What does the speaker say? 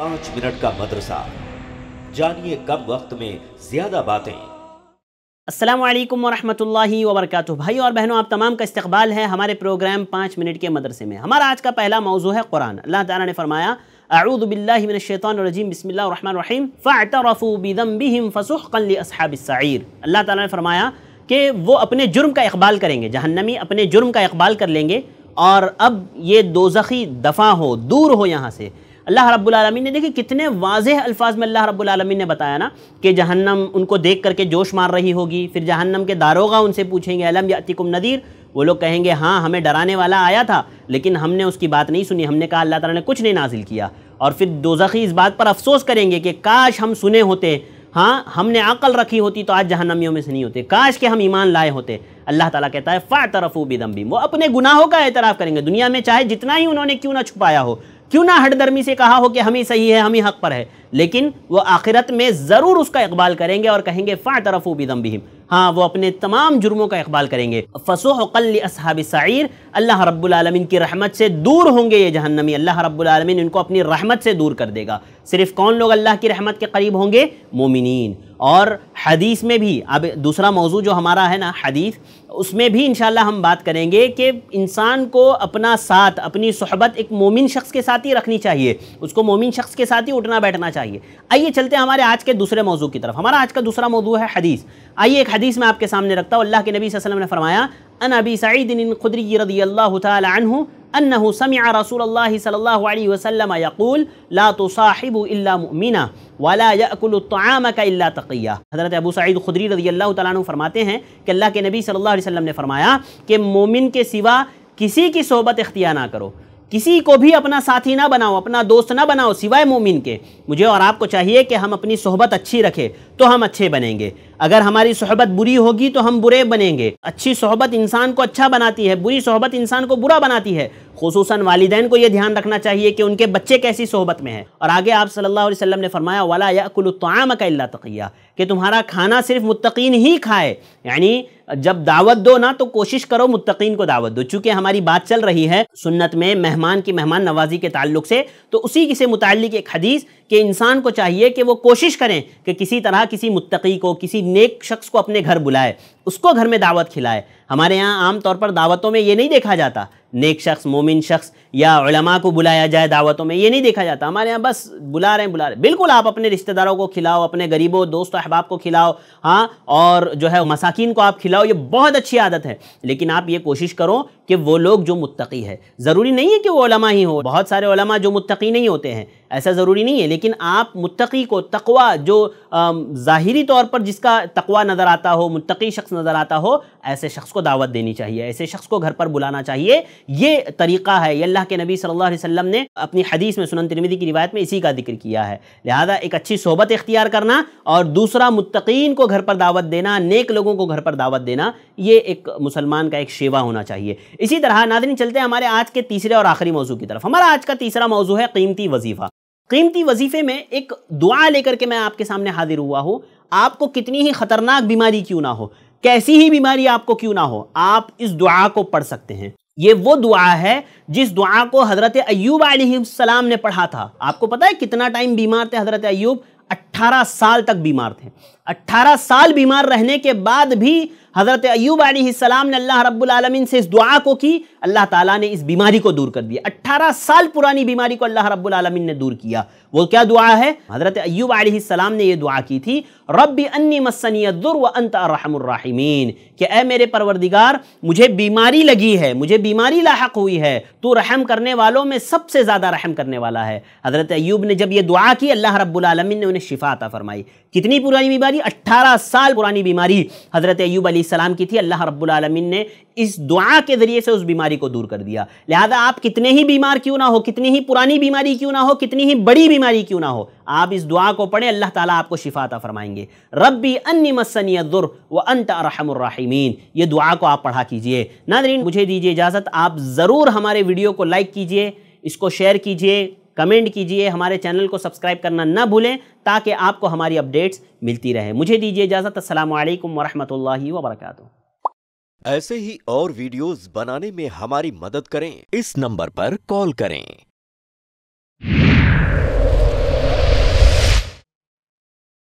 5 minute का मदरसा, जानिए कम वक्त में ज्यादा बातें। अस्सलामु अलैकुम वरहमतुल्लाहि वबरकातुहू। भाई और बहनों, आप तमाम का इस्तकबाल है हमारे प्रोग्राम 5 मिनट के मदरसे में। हमारा आज का पहला मौजू है कुरान। अल्लाह ताला ने फरमाया, अऊज़ु बिल्लाहि मिनश शैतानिर रजीम, बिस्मिल्लाहिर रहमानिर रहीम, फ़अतरफ़ू बिज़ंबिहिम फ़सुहक़न लिअस्हाबिस सईर। अल्लाह ताला ने फरमाया कि वो अपने जुर्म का इक़बाल करेंगे, जहन्नमी अपने जुर्म का इक़बाल कर लेंगे और अब ये दोज़खी दफ़ा हो, दूर हो यहाँ से। अल्लाह रब्बुल आलमीन ने, देखिए कितने वाज़ेह अल्फाज में अल्लाह रब्बुल आलमीन ने बताया ना कि जहन्नम उनको देख करके जोश मार रही होगी। फिर जहन्नम के दारोगा उनसे पूछेंगे, अलम यातिकुम नदीर। वो लोग कहेंगे हाँ, हमें डराने वाला आया था लेकिन हमने उसकी बात नहीं सुनी, हमने कहा अल्लाह ताला ने कुछ नहीं नाजिल किया। और फिर दोज़खी इस बात पर अफसोस करेंगे कि काश हम सुने होते, हाँ हमने अक़ल रखी होती तो आज जहन्नमियों में से नहीं होते, काश कि हम ईमान लाए होते। अल्लाह ताला कहता है फ़अतरफ़ू बिज़ंबिहिम, वो अपने गुनाहों का एतराफ़ करेंगे। दुनिया में चाहे जितना ही उन्होंने क्यों ना छुपाया हो, क्यों ना हठधर्मी से कहा हो कि हम ही सही है, हम ही हक़ पर है, लेकिन वो आखिरत में ज़रूर उसका इक़बाल करेंगे और कहेंगे फ़अतरफ़ू बिज़ंबिहिम, हाँ वो अपने तमाम जुर्मों का इक़बाल करेंगे। फ़सुहक़न लिअस्हाबिस सईर, अल्लाह रब्बुल आलमीन की रहमत से दूर होंगे ये जहन्नमी। अल्लाह रब्बुल आलमीन इनको अपनी रहमत से दूर कर देगा। सिर्फ़ कौन लोग अल्लाह की रहमत के करीब होंगे? मोमिनीन। और हदीस में भी, अब दूसरा मौजू जो हमारा है ना हदीस, उसमें भी इंशाअल्लाह हम बात करेंगे कि इंसान को अपना साथ, अपनी सोहबत एक मोमिन शख्स के साथ ही रखनी चाहिए, उसको मोमिन शख्स के साथ ही उठना बैठना चाहिए। आइए चलते हैं हमारे आज के दूसरे मौजू की तरफ। हमारा आज का दूसरा मौजू है हदीस। आइए एक हदीस मैं आपके सामने रखता हूँ। अल्लाह के नबी सल्लल्लाहु अलैहि वसल्लम ने फरमाया, अन अबी सईद खुदरी रज़ियल्लाहु तआला अन्हु अन्नहु समिअ रसूलल्लाहि सल्लल्लाहु अलैहि वसल्लम यक़ूल ला तुसाहिबु इल्ला मुमिना वला याकुलु तआमक इल्ला तक़िया। हज़रत अबू सईद खुदरी रज़ियल्लाहु तआला अन्हु फरमाते हैं कि अल्लाह के नबी सल्लल्लाहु अलैहि वसल्लम ने फरमाया कि मोमिन के सिवा किसी की सोहबत इख्तियार ना करो, किसी को भी अपना साथी ना बनाओ, अपना दोस्त ना बनाओ सिवाय मोमिन के। मुझे और आपको चाहिए कि हम अपनी सोहबत अच्छी रखें तो हम अच्छे बनेंगे, अगर हमारी सोहबत बुरी होगी तो हम बुरे बनेंगे। अच्छी सोहबत इंसान को अच्छा बनाती है, बुरी सोहबत इंसान को बुरा बनाती है। खुसूसन वालिदैन को यह ध्यान रखना चाहिए कि उनके बच्चे कैसी सोहबत में है। और आगे आप सल्लल्लाहु अलैहि वसल्लम ने फरमाया, वला याकुलु तआमक इल्ला तक़िया, कि तुम्हारा खाना सिर्फ मुत्तकीन ही खाए, यानी जब दावत दो ना तो कोशिश करो मुत्तकीन को दावत दो। चूँकि हमारी बात चल रही है सुन्नत में मेहमान की मेहमान नवाजी के ताल्लुक से, तो उसी से मुताल्लिक एक हदीस कि इंसान को चाहिए कि वो कोशिश करें कि किसी तरह किसी मुत्तकी को, किसी नेक शख्स को अपने घर बुलाए, उसको घर में दावत खिलाए। हमारे यहाँ आम तौर पर दावतों में ये नहीं देखा जाता नेक शख्स, मोमिन शख्स या उलमा को बुलाया जाए दावतों में, ये नहीं देखा जाता। हमारे यहाँ बस बुला रहे हैं। बिल्कुल आप अपने रिश्तेदारों को खिलाओ, अपने गरीबों दोस्तों अहबाब को खिलाओ, हाँ, और जो है मसाकीन को आप खिलाओ, ये बहुत अच्छी आदत है। लेकिन आप ये कोशिश करो कि वो लोग जो मुत्तकी है, ज़रूरी नहीं है कि वो उलमा ही हो, बहुत सारे उलमा जो मुत्तकी नहीं होते हैं, ऐसा ज़रूरी नहीं है। लेकिन आप मुत्तकी को, तक़वा जो ज़ाहिरी तौर पर जिसका तक़वा नज़र आता हो, मुत्तकी शख्स नज़र आता हो, ऐसे शख्स को दावत देनी चाहिए, ऐसे शख्स को घर पर बुलाना चाहिए। ये तरीक़ा है, ये अल्लाह के नबी सल्लल्लाहु अलैहि वसल्लम ने अपनी हदीस में, सुनन तिरमिज़ी की रिवायत में इसी का जिक्र किया है। लिहाजा एक अच्छी सोहबत इख्तियार करना और दूसरा मुत्तकीन को घर पर दावत देना, नेक लोगों को घर पर दावत देना, ये एक मुसलमान का एक शेवा होना चाहिए। इसी तरह नाज़रीन चलते हैं हमारे आज के तीसरे और आखिरी मौजू की तरफ। हमारा आज का तीसरा मौजू है कीमती वजीफ़ा। कीमती वजीफ़े में एक दुआ लेकर के मैं आपके सामने हाजिर हुआ हूँ। आपको कितनी ही ख़तरनाक बीमारी क्यों ना हो, कैसी ही बीमारी आपको क्यों ना हो, आप इस दुआ को पढ़ सकते हैं। ये वो दुआ है जिस दुआ को हज़रत अय्यूब अलैहिस्सलाम ने पढ़ा था। आपको पता है कितना टाइम बीमार थे हज़रत अय्यूब? 18 साल तक बीमार थे। 18 साल बीमार रहने के बाद भी हज़रत अय्यूब अलैहिस्सलाम ने अल्लाह रब्बुल आलमीन से इस दुआ को की, अल्लाह ताला ने इस बीमारी को दूर कर दिया। 18 साल पुरानी बीमारी को अल्लाह रब्बुल आलमीन ने दूर किया। वो क्या दुआ है? हज़रत अय्यूब अलैहिस्सलाम ने ये दुआ की थी, रब्बी अन्नी मस्सनी अद्दुर व अंत अर्हमुर राहिमीन, कि ऐ मेरे परवरदिगार, मुझे बीमारी लगी है, मुझे बीमारी लाहक हुई है, तू रहम करने वालों में सबसे ज़्यादा रहम करने वाला है। हज़रत अय्यूब ने जब ये दुआ की, अल्लाह रब्बुल आलमीन ने उन्हें शिफा अता फरमाई। कितनी पुरानी बीमारी? 18 साल पुरानी बीमारी हज़रत अय्यूब अलैहिस्सलाम की थी। अल्लाह रब्बुल आलमीन ने इस दुआ के ज़रिए से उस बीमारी को दूर कर दिया। लिहाजा आप कितने ही बीमार क्यों ना हो, कितनी ही पुरानी बीमारी क्यों ना हो, कितनी ही बड़ी बीमारी क्यों ना हो, आप इस दुआ को पढ़ें, अल्लाह ताला आपको शिफा अता फरमाएंगे। रब्बी अन्नी मस्सनी अद्दुर व अंत अर्हमुर राहिमीन, ये दुआ को आप पढ़ा कीजिए। नाज़रीन मुझे दीजिए इजाज़त, आप ज़रूर हमारे वीडियो को लाइक कीजिए, इसको शेयर कीजिए, कमेंट कीजिए, हमारे चैनल को सब्सक्राइब करना ना भूलें ताकि आपको हमारी अपडेट्स मिलती रहे। मुझे दीजिए इजाज़त। अस्सलामु अलैकुम वरहमतुल्लाहि वबरकातुहू। ऐसे ही और वीडियोस बनाने में हमारी मदद करें, इस नंबर पर कॉल करें।